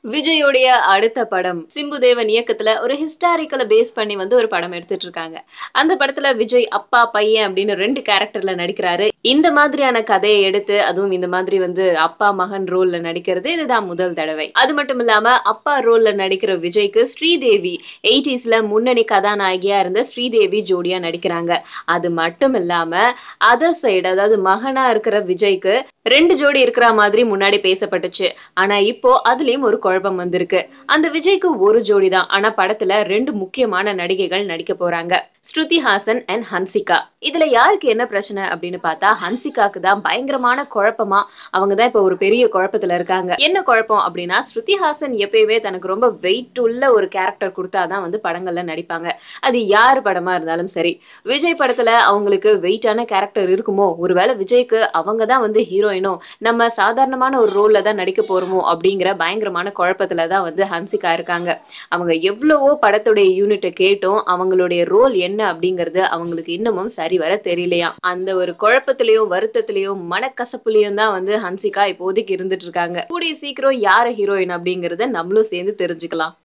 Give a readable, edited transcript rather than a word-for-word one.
விஜயோடைய அடுத்த படம் சிம்புதேவன் இயக்கத்துல ஒரு ஹிஸ்டாரிக்கல பேஸ் பண்ணி ஒரு படம் எடுத்துட்டு இருக்காங்க. அந்த படத்துல விஜய் அப்பா பையன் அப்படின்னு 2 கேரக்டர்ல நடிக்கிறாரு. இந்த மாதிரியான கதையை எடுத்து அதுவும் இந்த மாதிரி அப்பா மகன் ரோல்ல நடிக்கிறது இதுதான் முதல் தடவை. அது மட்டும் இல்லாம அப்பா ரோல்ல நடிக்கிற விஜய்க்கு ஸ்ரீதேவி 80ஸ்ல முன்னணி கதாநாயகியா இருந்த ஸ்ரீதேவி ஜோடியா நடிக்கிறாங்க. அது மட்டும் இல்லாம அதர் சைடு அதாவது மகனா இருக்கிற விஜய்க்கு 2 ஜோடி இருக்கிற மாதிரி முன்னாடி பேசப்பட்டுச்சு. ஆனா இப்போ அதுலயும் ஒரு குழப்பம் வந்திருக்கு. அந்த விஜய்க்கு ஒரு ஜோடி தான். ஆனா படத்துல 2 முக்கியமான நடிகைகள் நடிக்க போறாங்க. ஸ்ருதி ஹாசன் அண்ட் ஹன்சிகா. இதுல யாருக்கு என்ன பிரச்சனை அப்படின்னு பார்த்தா ஹன்சிகாக்கு தான் பயங்கரமான குழப்பமா. அவங்க தான் இப்ப ஒரு பெரிய குழப்பத்துல இருக்காங்க. என்ன குழப்பம் அப்படின்னா ஸ்ருதி ஹாசன் எப்பயுமே தனக்கு ரொம்ப வெயிட் உள்ள ஒரு கேரக்டர் கொடுத்தாதான் படங்கள்ல நடிப்பாங்க. அது யார் படமா இருந்தாலும் சரி. விஜய் படத்துல அவங்களுக்கு வெயிட்டான கேரக்டர் இருக்குமோ, ஒருவேளை விஜய்க்கு அவங்க தான் ஹீரோயினோ, நம்ம சாதாரணமான ஒரு ரோல்ல தான் நடிக்க போறோமோ அப்படிங்கிற பயங்கரமான குழப்பத்துல தான் ஹன்சிகா இருக்காங்க. அவங்க எவ்வளவோ படத்துடைய யூனிட்ட கேட்டும் அவங்களுடைய ரோல் என்ன அப்படிங்கறது அவங்களுக்கு இன்னமும் சரி வர தெரியலையாம். அந்த ஒரு குழப்பத்திலயும் வருத்தத்திலயும் மனக்கசப்புலயும் தான் ஹன்சிகா இப்போதைக்கு இருந்துட்டு இருக்காங்க. கூடிய சீக்கிரம் யார ஹீரோயின் அப்படிங்கறத நம்மளும் சேர்ந்து தெரிஞ்சுக்கலாம்.